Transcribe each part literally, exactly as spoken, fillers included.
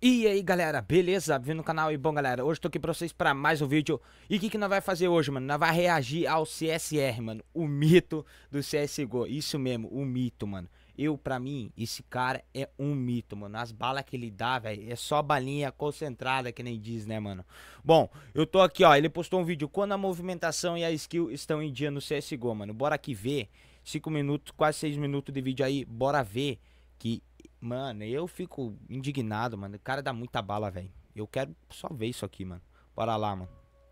E aí galera, beleza? Vindo no canal e bom galera, hoje tô aqui pra vocês pra mais um vídeo. E o que que nós vai fazer hoje, mano? Nós vai reagir ao C S R, mano, o mito do C S G O. Isso mesmo, o mito, mano. Eu, pra mim, esse cara é um mito, mano. As balas que ele dá, velho, é só balinha concentrada, que nem diz, né, mano? Bom, eu tô aqui, ó, ele postou um vídeo quando a movimentação e a skill estão em dia no C S G O, mano. Bora aqui ver, cinco minutos, quase seis minutos de vídeo aí, bora ver que... Mano, eu fico indignado, mano. O cara dá muita bala, velho. Eu quero só ver isso aqui, mano. Bora lá, mano.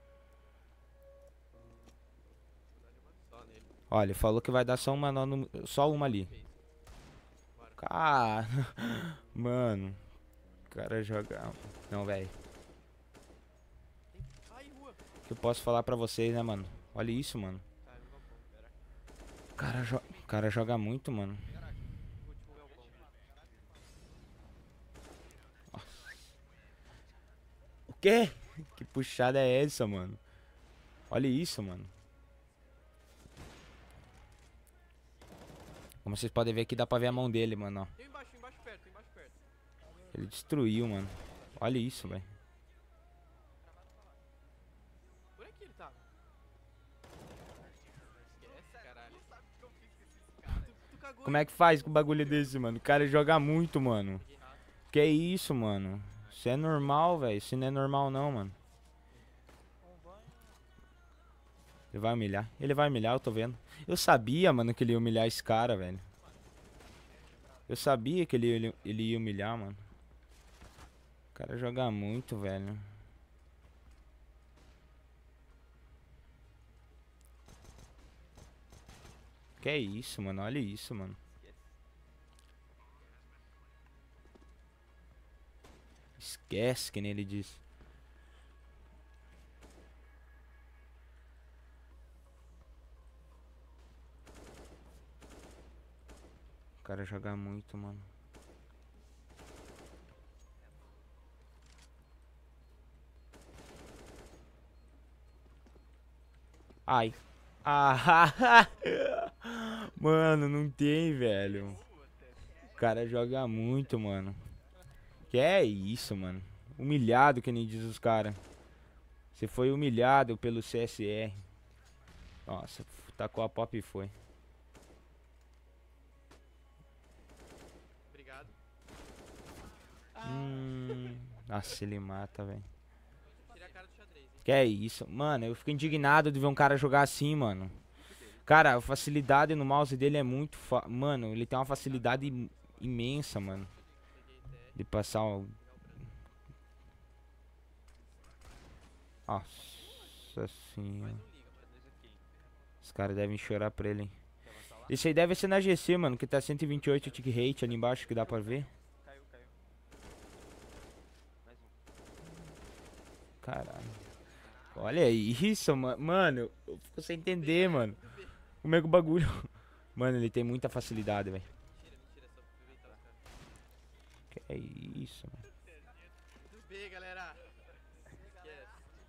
Olha, ele falou que vai dar só uma, no, só uma ali. Cara, mano. O cara joga... Não, velho. O que eu posso falar pra vocês, né, mano? Olha isso, mano. O cara, jo... o cara joga muito, mano. Que? Que puxada é essa, mano? Olha isso, mano. Como vocês podem ver aqui, dá pra ver a mão dele, mano, ó. Tem embaixo, embaixo perto, tem embaixo perto. Ele destruiu, mano. Olha isso, velho. Por aqui ele tava. Esquece, caralho. Tu sabe o que eu fiz com esses caras. Tu, tu cagou. Como é que faz com um bagulho desse, mano? O cara joga muito, mano. Que é isso, mano? Isso é normal, velho. Isso não é normal, não, mano. Ele vai humilhar. Ele vai humilhar, eu tô vendo. Eu sabia, mano, que ele ia humilhar esse cara, velho. Eu sabia que ele ia, ele ia humilhar, mano. O cara joga muito, velho. Que é isso, mano? Olha isso, mano. Esquece, que nem ele disse. O cara joga muito, mano. Ai. Ah, mano, não tem, velho. O cara joga muito, mano. Que é isso, mano. Humilhado, que nem diz os caras. Você foi humilhado pelo C S R. Nossa, tacou a pop e foi. Obrigado. Hum, nossa, ele mata, velho. Tira a cara do xadrez, hein? Que é isso? Mano, eu fico indignado de ver um cara jogar assim, mano. Cara, a facilidade no mouse dele é muito... Fa mano, ele tem uma facilidade im imensa, mano. De passar o... Nossa senhora. Os caras devem chorar pra ele, hein. Esse aí deve ser na G C, mano, que tá cento e vinte e oito tick rate ali embaixo, que dá pra ver. Caiu, caiu. Mais um. Caralho. Olha isso, ma mano. Eu fico sem entender, mano. Como é que o bagulho... Mano, ele tem muita facilidade, velho. Mentira, mentira, só aproveitar os caras. Que é isso, mano. Tudo bem, galera. Esquece.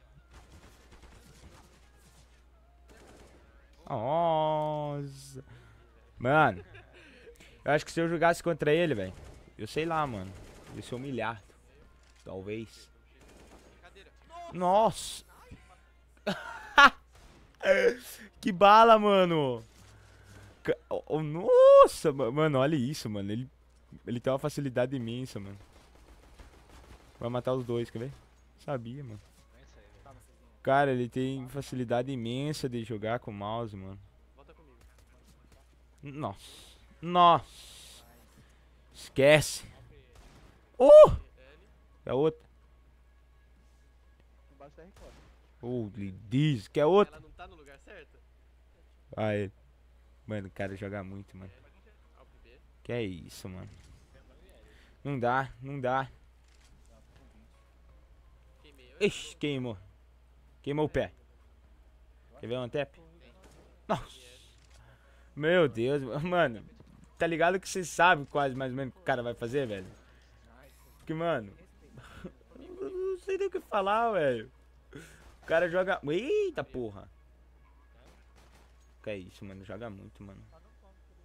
Nossa. Mano, eu acho que se eu jogasse contra ele, velho, eu sei lá, mano, ia ser humilhado. Talvez. Brincadeira. Nossa. Que bala, mano. Ca- oh, oh, nossa, ma- mano, olha isso, mano. Ele, ele tem uma facilidade imensa, mano. Vai matar os dois, quer ver? Sabia, mano. Cara, ele tem facilidade imensa de jogar com o mouse, mano. Volta comigo. Nossa. Nossa. Esquece. Uh! L. É outra. Embaixo da recorda. Holy diz. Que é outra. Ela não tá no lugar certo? Ah, ele. Mano, o cara joga muito, mano. Alp B. Que é isso, mano. Não dá, não dá. Queimei. Ixi, queimou. Queimou o pé. Quer ver um tap? Nossa. Meu Deus, mano. Tá ligado que você sabe quase mais ou menos o que o cara vai fazer, velho? Porque, mano. Eu não sei nem o que falar, velho. O cara joga. Eita porra. Que é isso, mano. Joga muito, mano.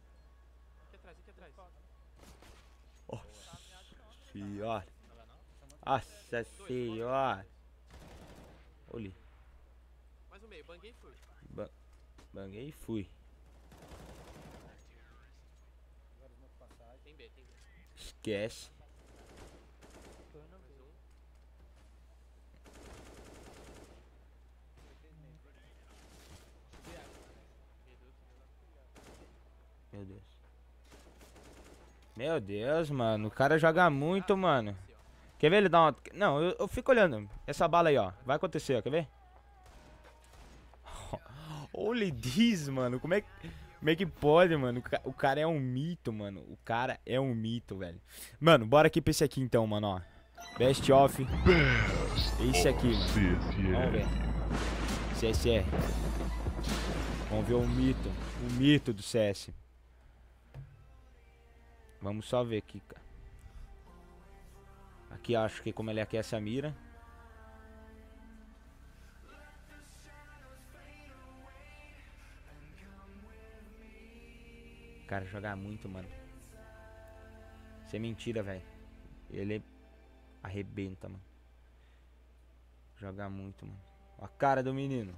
Aqui atrás, aqui atrás. Nossa senhora. Nossa senhora. Olha. Mais um meio, banguei e fui. Ba banguei e fui. Tem B, tem B. Esquece. Mais um. Meu Deus. Meu Deus, mano. O cara joga muito, mano. Quer ver ele dar uma... Não, eu, eu fico olhando. Essa bala aí, ó. Vai acontecer, ó. Quer ver? Holy this, mano. Como é que... Como é que pode, mano? O, ca... o cara é um mito, mano. O cara é um mito, velho. Mano, bora aqui pra esse aqui então, mano, ó. Best of. Esse aqui, mano. Vamos ver. C S R. Vamos ver o mito. O mito do C S. Vamos só ver aqui, cara. Aqui acho que como ele aquece a mira. Cara, jogar muito, mano. Isso é mentira, velho. Ele arrebenta, mano. Jogar muito, mano. Ó a cara do menino.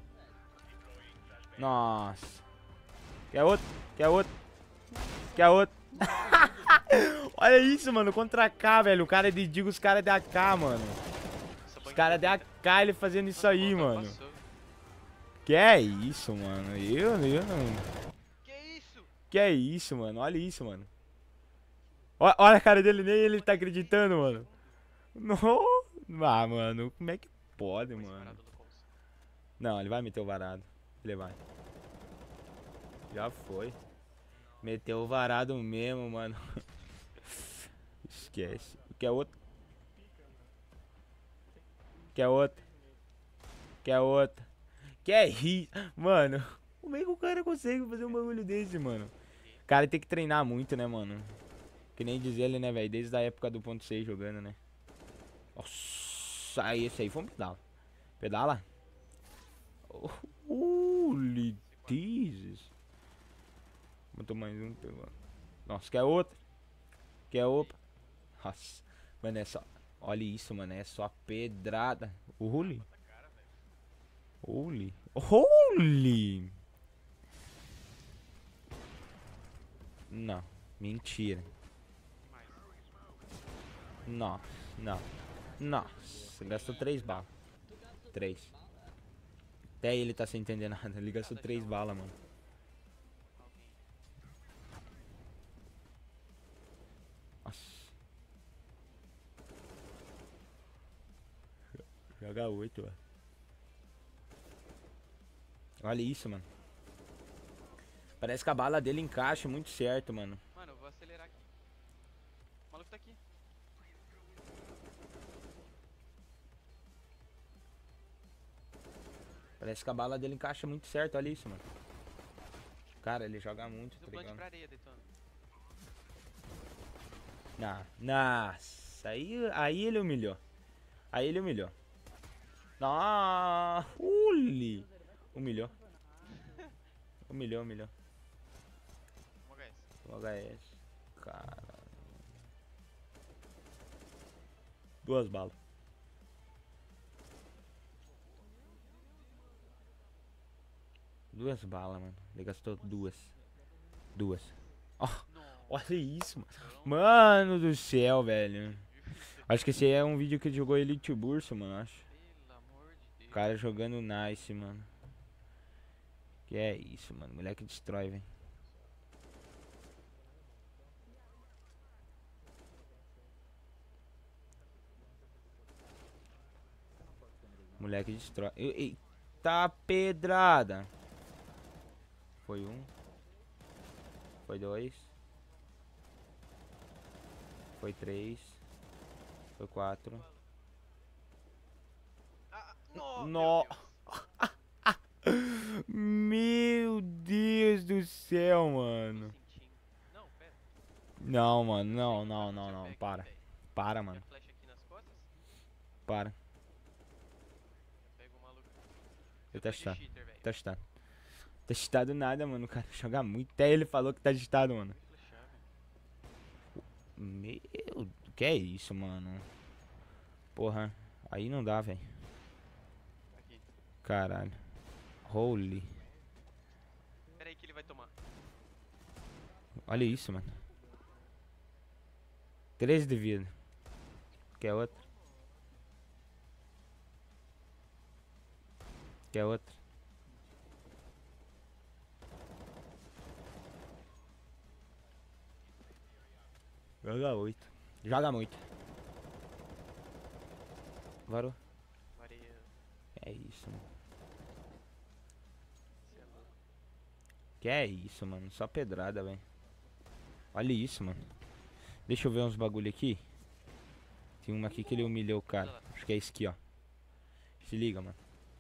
Nossa. Quer outro? Quer outro? Quer outro? Olha isso, mano. Contra A K, velho. O cara de digo, os caras de A K, mano. Os caras de A K, ele fazendo isso aí, mano. Que é isso, mano. Eu, eu não. Que isso? Que é isso, mano. Olha isso, mano. Olha, olha a cara dele, nem ele tá acreditando, mano. Não. Ah, mano. Como é que pode, mano? Não, ele vai meter o varado. Ele vai. Já foi. Meteu o varado mesmo, mano. Esquece. Quer outro? Quer outro? Quer outro? Quer rir? Mano, como é que o cara consegue fazer um bagulho desse, mano? O cara tem que treinar muito, né, mano? Que nem diz ele, né, velho? Desde a época do ponto seis jogando, né? Nossa, aí esse aí foi um pedala. Pedala? Holy Jesus. Botou mais um, pegou. Nossa, quer outro? Quer outro? Nossa, mano, é só... Olha isso, mano, é só pedrada. Holy. Holy. Holy. Não, mentira. Não, não. Nossa, gastou três balas. Três. Até ele tá sem entender nada. Ele gastou três balas, mano. Nossa. Joga oito, velho. Olha isso, mano. Parece que a bala dele encaixa muito certo, mano. Mano, eu vou acelerar aqui. O maluco tá aqui. Parece que a bala dele encaixa muito certo, olha isso, mano. Cara, ele joga muito, tá Do plant ligado? pra areia, Detona. Nah, nossa, aí, aí ele humilhou. Aí ele humilhou. Nossa, uli. Humilhou. Humilhou, humilhou. Um H S. O H S. Caralho. Duas balas. Duas balas, mano. Ele gastou duas. Duas. Ó, olha isso, mano. Mano do céu, velho. Acho que esse aí é um vídeo que ele jogou Elite Burso, mano, acho. Pelo amor de Deus. O cara jogando nice, mano. Que é isso, mano. Moleque destrói, velho. Moleque destrói. Eita pedrada. Foi um. Foi dois. Foi três. Foi quatro. Ah, no, No. meu Deus. Meu Deus do céu, mano. Tô sentindo. Não, pera. Não, mano. Não, não, não, não. Para. Para, Minha mano. flecha aqui nas costas. Para. Pega o maluco. Eu Eu tô de testado. cheater, velho. Testado. Testado nada, mano. O cara joga muito. Até ele falou que tá testado, mano. Fui flechar, velho. Meu. Que é isso, mano? Porra, aí não dá, velho. Aqui. Caralho. Holy. Pera aí que ele vai tomar. Olha isso, mano. treze de vida. Quer outra? Quer outra? Joga oito. Joga muito. Varou. Maria. É isso, mano. Cê é louco. Que é isso, mano. Só pedrada, velho. Olha isso, mano. Deixa eu ver uns bagulho aqui. Tem uma aqui que ele humilhou o cara. Acho que é esse aqui, ó. Se liga, mano.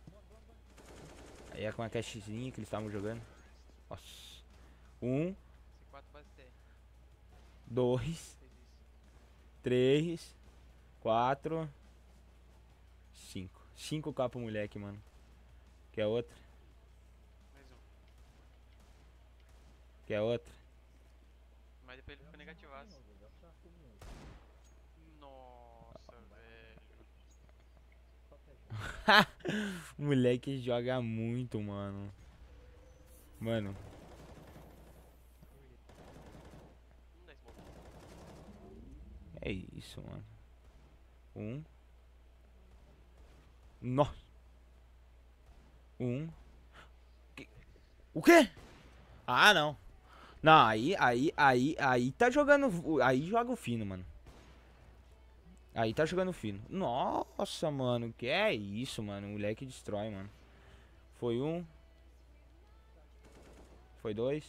Aí é com a cashzinha que eles estavam jogando. Nossa. Um, C quatro base T R. dois, Fez isso. três, quatro, cinco. Cinco K pro moleque, mano. Quer outra? Mais um. Quer outra? Mas depois ele ficou negativado. Nossa, velho. O moleque joga muito, mano. Mano. Não dá smoke. É isso, mano. Um. Nossa. Um. Que- O quê? Ah, não. Não, aí, aí, aí, aí tá jogando. Aí joga o fino, mano. Aí tá jogando fino. Nossa, mano. Que é isso, mano. O moleque destrói, mano. Foi um. Foi dois.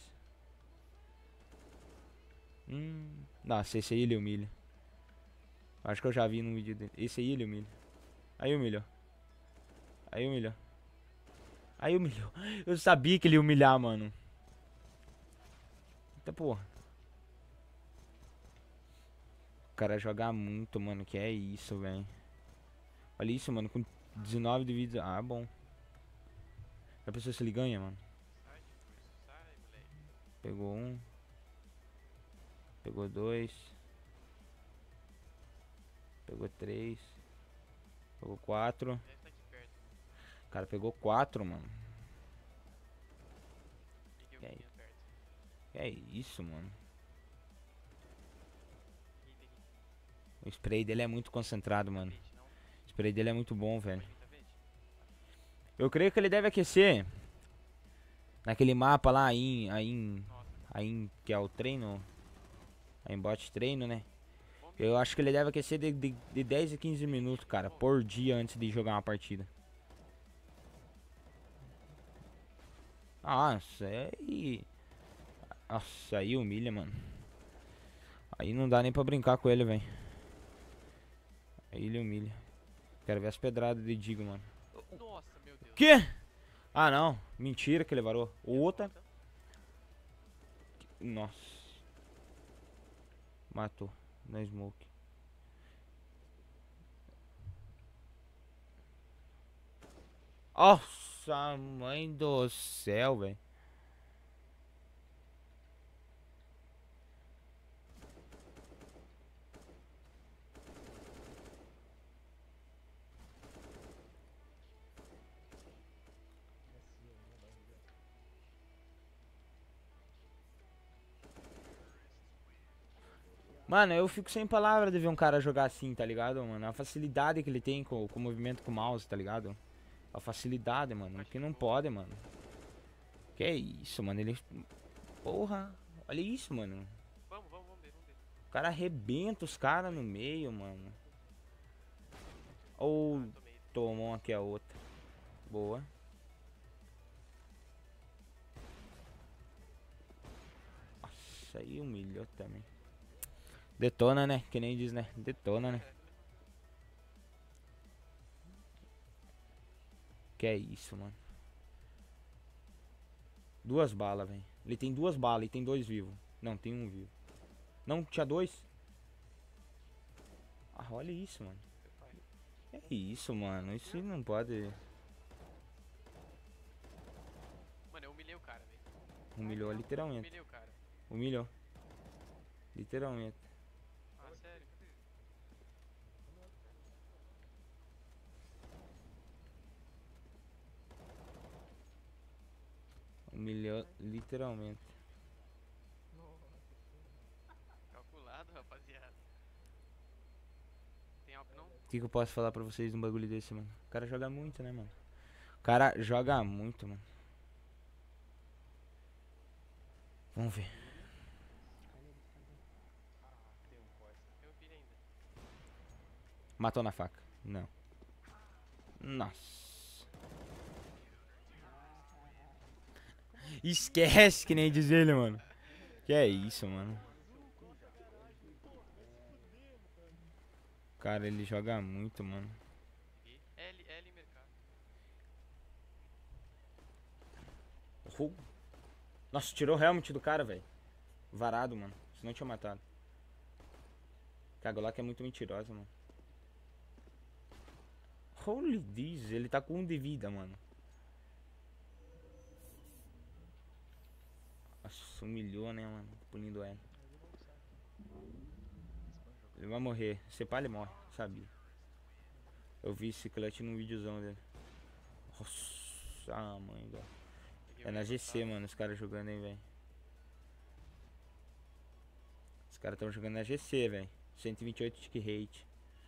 Hum. Nossa, esse aí ele humilha. Acho que eu já vi no vídeo dele. Esse aí ele humilha. Aí humilhou. Aí humilhou. Aí humilhou. Eu sabia que ele ia humilhar, mano. Eita porra. O cara joga muito, mano. Que é isso, velho. Olha isso, mano. Com dezenove de vida. Ah, bom. Já pensou se ele ganha, mano? Sai, tipo, sai, moleque. Pegou um. Pegou dois. Pegou três. Pegou quatro. Deve estar aqui perto. O cara pegou quatro, mano. Liguei o E aí? vizinho perto. Que é isso, mano. Aqui, aqui. O spray dele é muito concentrado, mano. Vente, não? O spray dele é muito bom, velho. Aqui, tá vente? Eu creio que ele deve aquecer naquele mapa lá aí, aí, Nossa. aí que é o treino, aí em bot treino, né? Bom, Eu acho que ele deve aquecer de, de, de dez a quinze minutos, cara, por dia antes de jogar uma partida. Nossa, aí, nossa, aí humilha, mano. Aí não dá nem pra brincar com ele, velho. Aí ele humilha. Quero ver as pedradas de Digo, mano. Nossa, meu Deus. Que? Ah, não. Mentira que ele varou. Outra. Nossa. Matou. Na smoke. Nossa, mãe do céu, velho. Mano, eu fico sem palavra de ver um cara jogar assim, tá ligado, mano? A facilidade que ele tem com, com o movimento com o mouse, tá ligado? A facilidade, mano. Que não pode, mano. Que é isso, mano. Ele. Porra. Olha isso, mano. Vamos, vamos, vamos ver, vamos ver. O cara arrebenta os caras no meio, mano. Ou Ah, tomei. tomou aqui a outra. Boa. Nossa, aí humilhou também. Detona, né? Que nem diz, né? Detona, né? Que é isso, mano. Duas balas, velho. Ele tem duas balas e tem dois vivos. Não, tem um vivo. Não, tinha dois. Ah, olha isso, mano. É isso, mano. Isso não pode. Mano, eu humilhei o cara, velho. Humilhou literalmente. Humilhei o cara. Humilhou. Literalmente. Ah, sério? Humilhou literalmente. Calculado, rapaziada. Tem algo não? O que, que eu posso falar pra vocês de um bagulho desse, mano? O cara joga muito, né, mano? O cara joga muito, mano. Vamos ver. Tem um Corsa. Eu vi ainda. Matou na faca. Não. Nossa. Esquece que nem diz ele, mano. Que é isso, mano. Cara, ele joga muito, mano. E L, L mercado. Oh. Nossa, tirou o helmet do cara, velho. Varado, mano. Senão tinha matado. Cagolac é muito mentirosa, mano. Holy this, ele tá com um de vida, mano. Nossa, humilhou, né, mano? Punindo ela. Ele vai morrer. Se pá, ele morre. Sabia. Eu vi esse clutch num videozão dele. Nossa, ah, mãe, velho. É na G C, mano, os caras jogando aí, velho. Os caras tão jogando na G C, velho. cento e vinte e oito tick rate.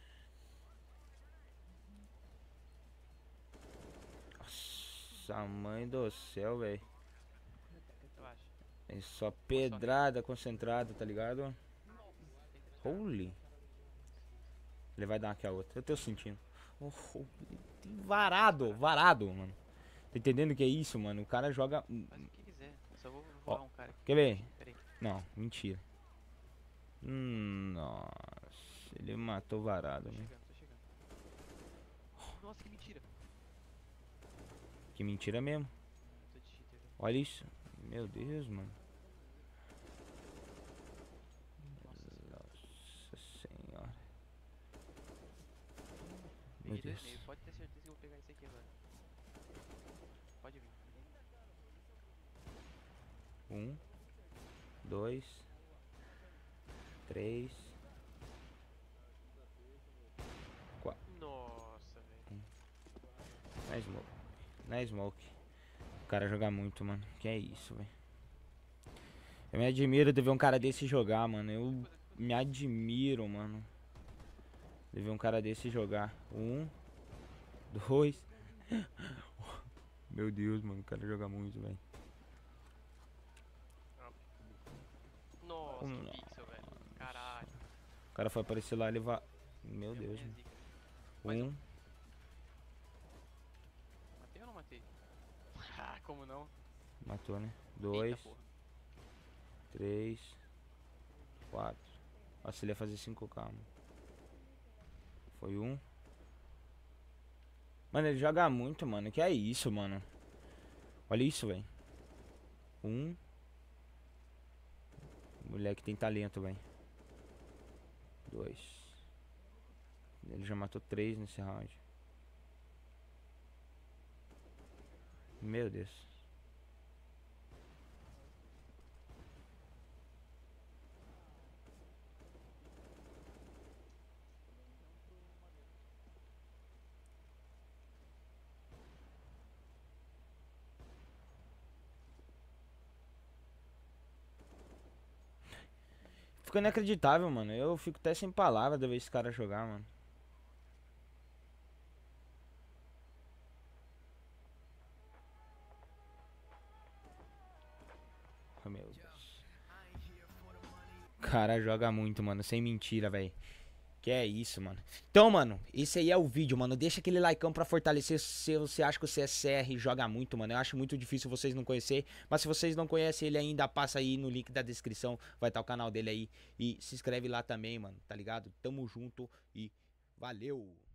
Nossa, mãe do céu, velho. Relaxa. É só pedrada concentrada, tá ligado? Holy. Ele vai dar uma aqui a outra. Eu tô sentindo. Oh, varado, varado, mano. Tá entendendo o que é isso, mano? O cara joga. Faz o que quiser. Eu só vou voar um cara aqui. Quer ver? Pera aí. Não, mentira. Hum, nossa, ele matou varado, Tô né? chegando, tô chegando. Nossa, que mentira. Que mentira mesmo. Tô de cheater, velho. Olha isso. Meu Deus, mano. Nossa senhora. Meu Peguei dois Deus. meio. Pode ter certeza que eu vou pegar esse aqui agora. Pode vir. Um, dois, três, quatro. Nossa, velho. Na smoke. Na smoke. O cara joga muito, mano. Que é isso, velho. Eu me admiro de ver um cara desse jogar, mano. Eu me admiro, mano. De ver um cara desse jogar. Um, dois. Meu Deus, mano. O cara joga muito, velho. Nossa, Hum, um pixel, velho. Caralho. O cara foi aparecer lá, ele vai. Meu Deu Deus, minha mano. zica. Mais Um, Matei ou não matei? Ah, como não? matou, né? Eita, Dois, porra. três, quatro. Nossa, ele ia fazer cinco K, mano. Foi um. Mano, ele joga muito, mano. Que é isso, mano? Olha isso, velho. Um. Moleque tem talento, velho. Dois. Ele já matou três nesse round. Meu Deus. Fica inacreditável, mano. Eu fico até sem palavras de ver esse cara jogar, mano. Oh, meu Deus. O cara joga muito, mano. Sem mentira, velho. Que é isso, mano. Então, mano, esse aí é o vídeo, mano. Deixa aquele likeão pra fortalecer se você acha que o C S R joga muito, mano. Eu acho muito difícil vocês não conhecer. Mas se vocês não conhecem ele ainda, passa aí no link da descrição. Vai estar o canal dele aí. E se inscreve lá também, mano. Tá ligado? Tamo junto e valeu!